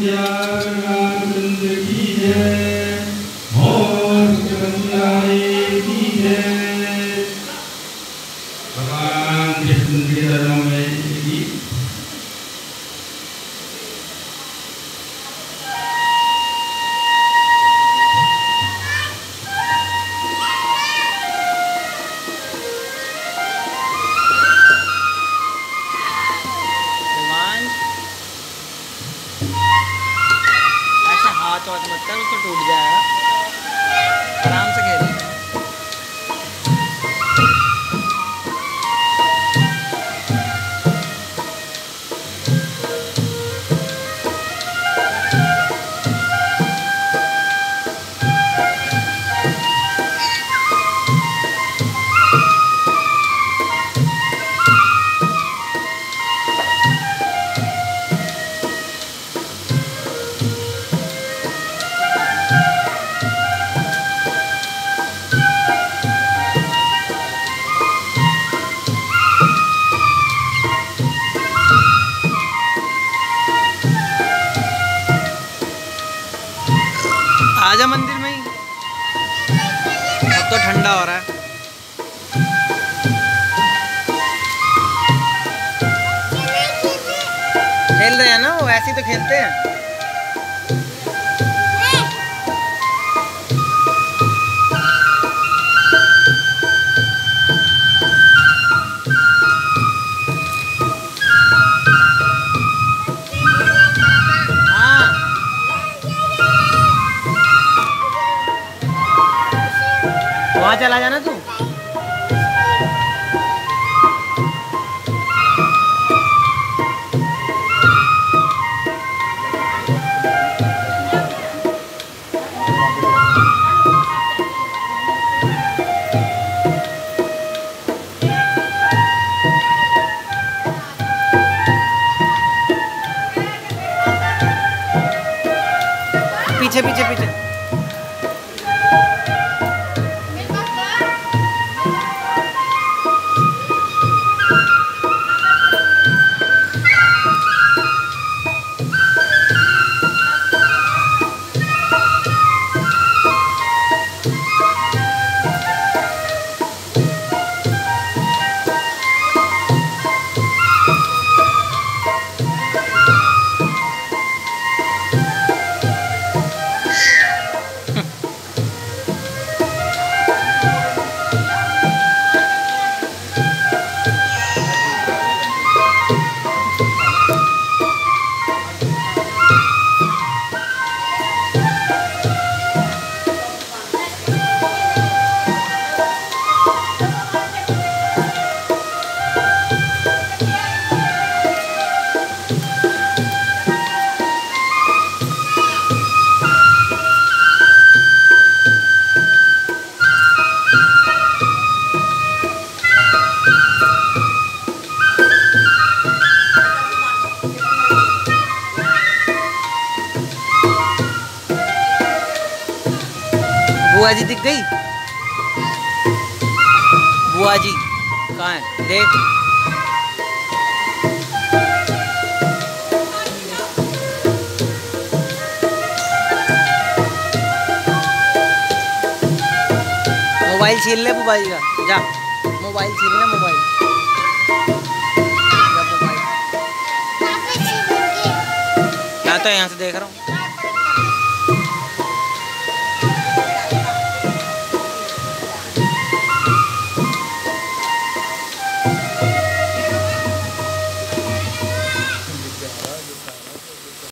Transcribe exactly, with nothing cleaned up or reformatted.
चौथ मत कर, उसको टूट जाएगा। आराम से खेल। आजा मंदिर में ही, अब तो ठंडा हो रहा है। खेल रहे हैं ना वो, ऐसे ही तो खेलते हैं। वहाँ चला जाना तू। पीछे पीछे पीछे बुआ जी दिख गई। बुआ जी कहाँ है देख। मोबाइल छीन ले बुआ जी का, जा मोबाइल छीन ले। मोबाइल जा मोबाइल, मैं तो यहाँ से देख रहा हूँ।